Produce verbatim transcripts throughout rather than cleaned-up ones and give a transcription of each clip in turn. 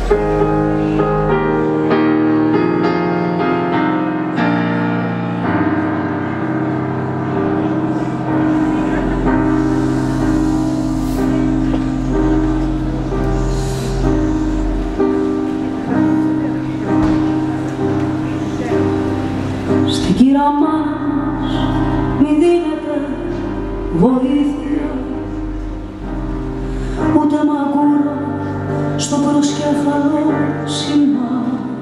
Μη δίνεται βοήθεια, ούτε μαγούρα στο προσκέφαλο σήμα,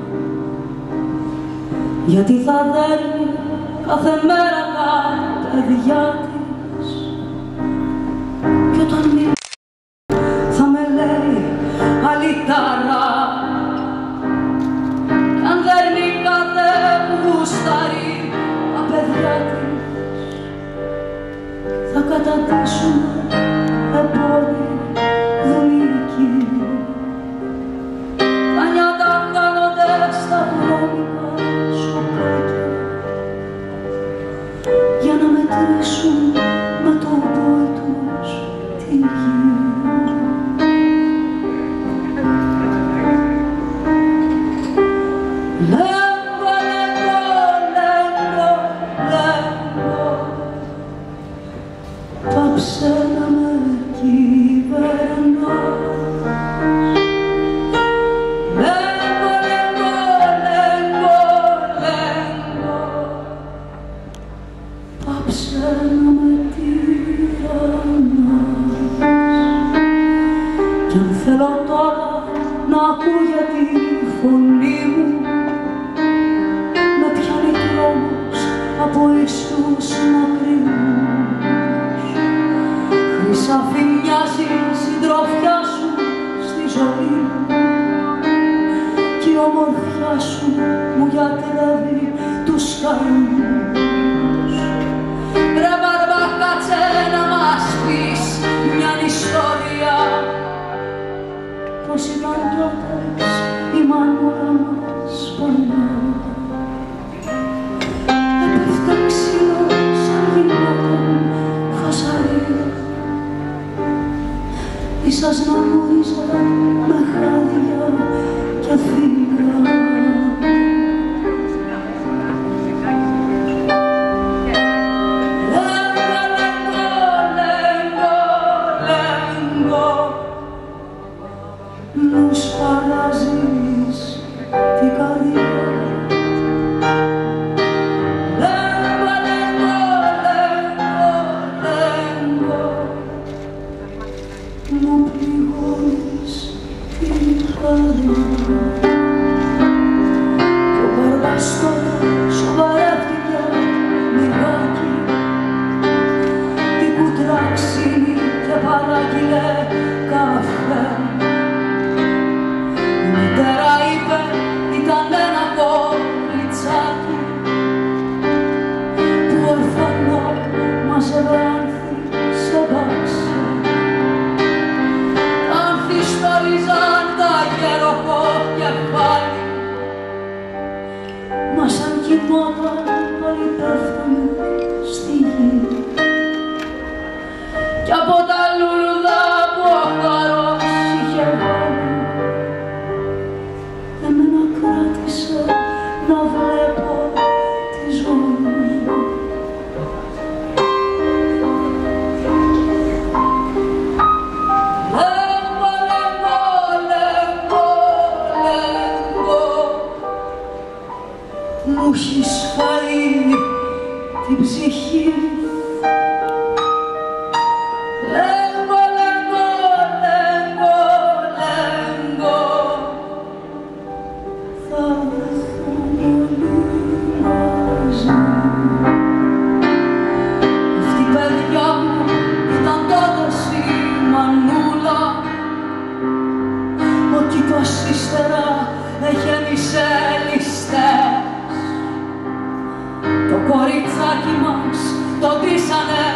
γιατί θα δέρνει κάθε μέρα τα παιδιά της κι όταν μιλάει θα με λέει αλυταρά κι αν δέρνει κάθε γουστάρι τα παιδιά της θα κατατίσσουνε επόλοι δουλικοί. Τα νιάτα χάνονται στα βρώμικα σοκάκια για να μετρήσουν με το μπόι τους τη γη. Πάψε να με κυβερνάς. Λέγκο, λέγκο, λέγκο, λέγκο. Πάψε να με τυραννάς. Κι αν θέλω τώρα να ακούγεται η φωνή μου, με πιάνει τρόμος από ίσους μακρινούς. Χρυσάφι μοιάζει η συντροφιά σου στη ζωή μου κι η ομορφιά σου μου γιατρεύει τους καημούς. Ρε μπαρμπά, κάτσε να μας πεις μια ιστορία πως ήταν τότε η μανούλα μας παλιά. Έπεφτε ξύλο σαν γινόταν φασαρία, ίσως να γνωρίζα με χάδια και φύγα. Λέγκο, λέγκο, λέγκο, λέγκο, μου σπαράζεις την καρδιά. Λέγκο, λέγκο, λέγκο, λέγκο, μου πληγώνεις την καρδιά. Κι ο μπαρμπάς τώρα σοβαρεύτηκε λιγάκι, την κουτρά ξύνει και παράγγειλε καφέ. Η μητέρα είπε ήταν ένα κοριτσάκι που ορφανό μάζευε άνθη σε μπάξι. Στολίζαν τα γεροχό κεφάλι, μα σαν κοιμόταν όλοι πέφτουνε στη γη. Κι από τα λουλουδά που ο χαρός είχε βάλει, εμένα κράτησε να βλέπω τη ζωή. Μου έχεις φάει την ψυχή. Λέγκο, λέγκο, λέγκο, λέγκο, θα βρεθούμε όλοι μαζί. Αυτή η παιδιά μου ήταν τότε στη μανούλα, ο κήπος ύστερα γέμισε ληστές. Το κοριτσάκι μας το ντύσανε